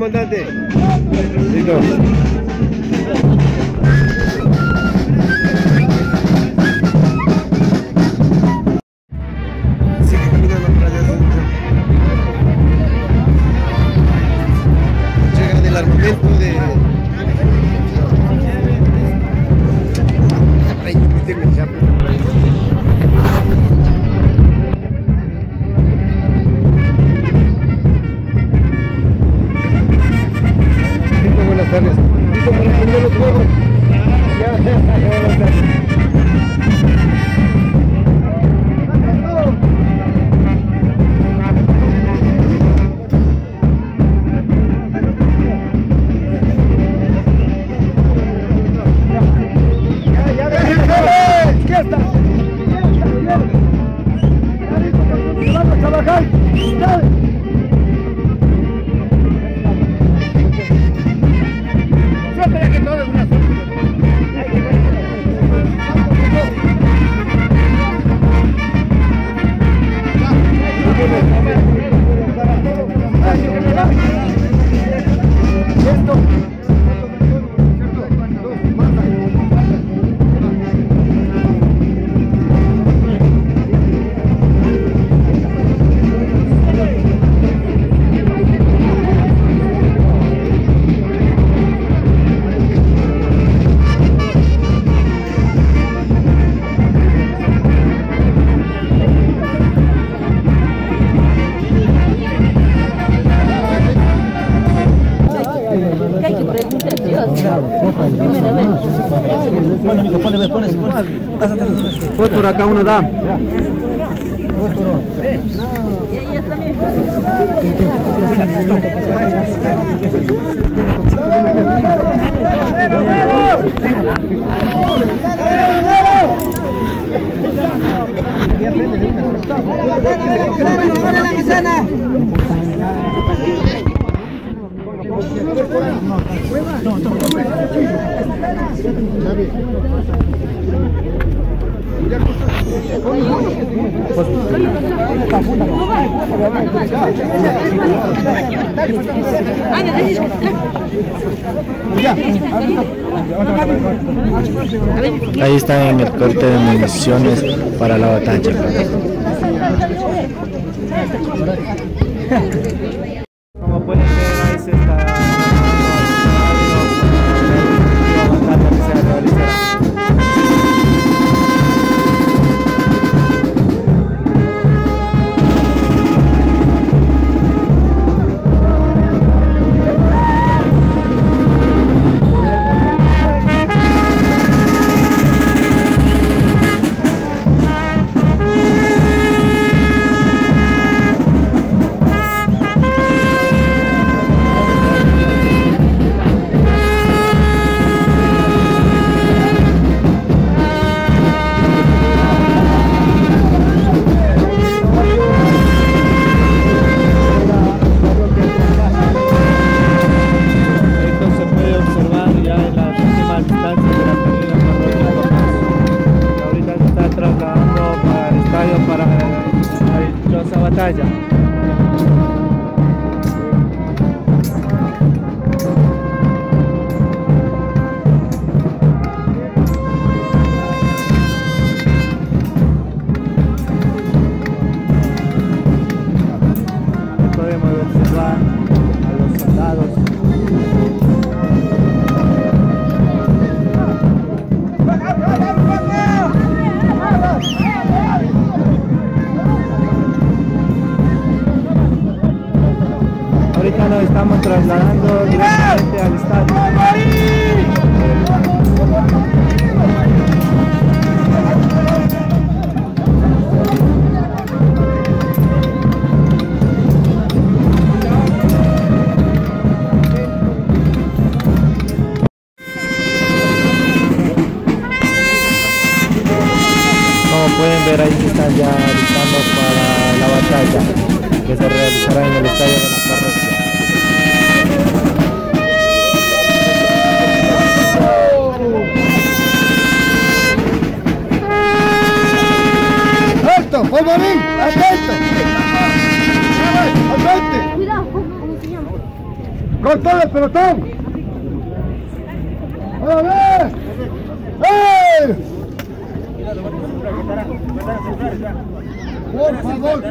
comandante. Listo. Sigue caminando para allá. Llega del armamento de... Ay, meterme ya. Buenas tardes. Listo para prender los fuegos. Ya, buenas tardes. ¿Qué está? Vamos a trabajar. Pues por acá uno da. Ahí está en el corte de municiones para la batalla. Como pueden ver, ahí se está batalla. Podemos observar a los soldados. Ahorita nos estamos trasladando directamente al estadio. Como pueden ver, ahí se están ya listando para la batalla que se realizará en el estadio de la parroquia. ¡Alto! ¡Polvorín! ¡Atento! ¡Atente! Cuidado, ¿cómo se llama? ¡Con todo el pelotón! ¡A ver! ¡Eh! Por favor,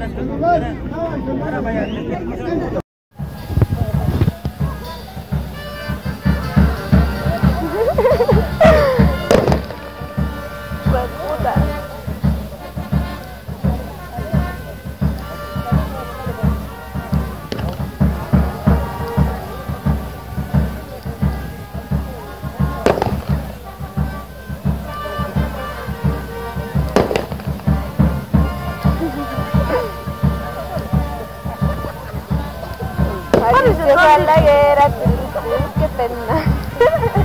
Ay, se va la guerra, qué pena.